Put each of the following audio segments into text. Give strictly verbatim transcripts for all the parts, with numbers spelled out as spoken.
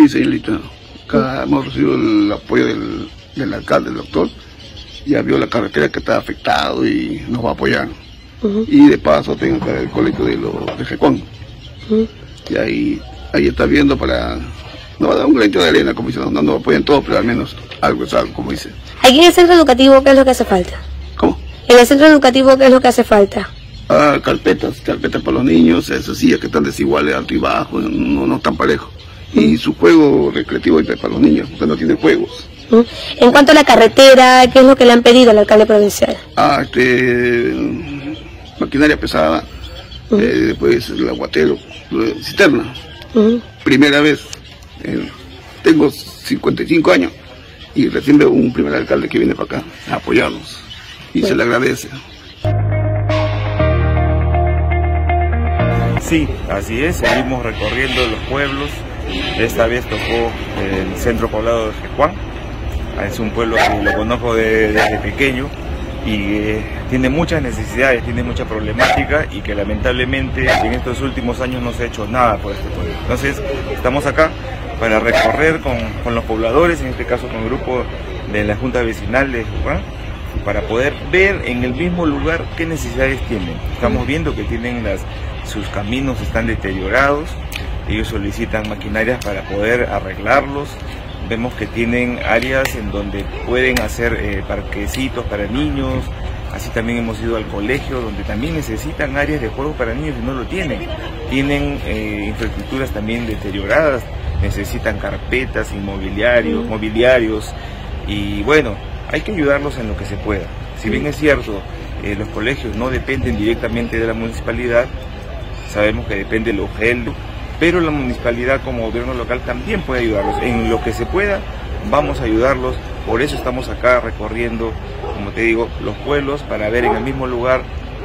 señorita. Acá hemos recibido el apoyo del, del alcalde, del doctor. Ya vio la carretera que está afectado y nos va a apoyar. Uh-huh. Y de paso tengo acá el colegio de, lo, de Jecuán. Uh-huh. Y ahí, ahí está viendo para... No va a dar un granito de arena, como dice, no nos apoyan todos, pero al menos algo es algo, como dice. Aquí en el centro educativo, ¿qué es lo que hace falta? ¿Cómo? En el centro educativo, ¿qué es lo que hace falta? Ah, carpetas, carpetas para los niños, esas sillas que están desiguales, alto y bajo, no, no están parejos. Uh-huh. Y su juego recreativo para los niños, porque no tienen juegos. Uh-huh. En cuanto a la carretera, ¿qué es lo que le han pedido al alcalde provincial? Ah, este... maquinaria pesada, uh-huh. eh, después el aguatero, cisterna. Uh-huh. Primera vez. Eh, tengo cincuenta y cinco años y recién veo un primer alcalde que viene para acá a apoyarnos y bueno, se le agradece. Sí, así es, seguimos recorriendo los pueblos. Esta vez tocó el centro poblado de Jecuán. Es un pueblo que lo conozco de, desde pequeño y eh, tiene muchas necesidades, tiene mucha problemática y que lamentablemente en estos últimos años no se ha hecho nada por este pueblo. Entonces estamos acá para recorrer con, con los pobladores, en este caso con el grupo de la Junta Vecinal de Jecuán, para poder ver en el mismo lugar qué necesidades tienen. Estamos viendo que tienen las, sus caminos están deteriorados, ellos solicitan maquinarias para poder arreglarlos. Vemos que tienen áreas en donde pueden hacer eh, parquecitos para niños, así también hemos ido al colegio donde también necesitan áreas de juego para niños y no lo tienen. Tienen eh, infraestructuras también deterioradas, necesitan carpetas, inmobiliarios, mobiliarios y bueno, hay que ayudarlos en lo que se pueda. Si bien es cierto, eh, los colegios no dependen directamente de la municipalidad, sabemos que depende del O G E L, pero la municipalidad como gobierno local también puede ayudarlos. En lo que se pueda, vamos a ayudarlos. Por eso estamos acá recorriendo, como te digo, los pueblos para ver en el mismo lugar,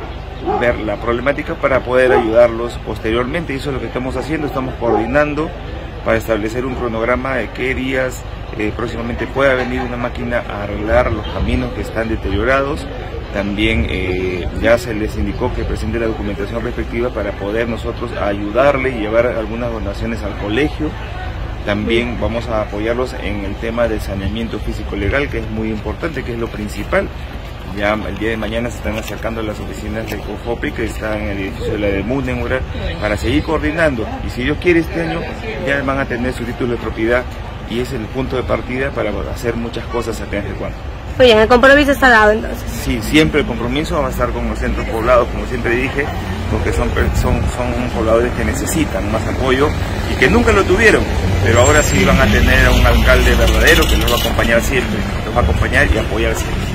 ver la problemática para poder ayudarlos posteriormente. Y eso es lo que estamos haciendo, estamos coordinando para establecer un cronograma de qué días eh, próximamente pueda venir una máquina a arreglar los caminos que están deteriorados. También eh, ya se les indicó que presente la documentación respectiva para poder nosotros ayudarle y llevar algunas donaciones al colegio. También vamos a apoyarlos en el tema del saneamiento físico legal, que es muy importante, que es lo principal. Ya el día de mañana se están acercando a las oficinas de COFOPRI, que están en el edificio de la de Múndenura, para seguir coordinando. Y si Dios quiere, este año ya van a tener su título de propiedad y es el punto de partida para hacer muchas cosas acá en Jecuán. Muy bien, el compromiso está dado entonces. Sí, siempre el compromiso va a estar con los centros poblados, como siempre dije, porque son, son, son pobladores que necesitan más apoyo y que nunca lo tuvieron, pero ahora sí van a tener a un alcalde verdadero que los va a acompañar siempre, los va a acompañar y apoyar siempre.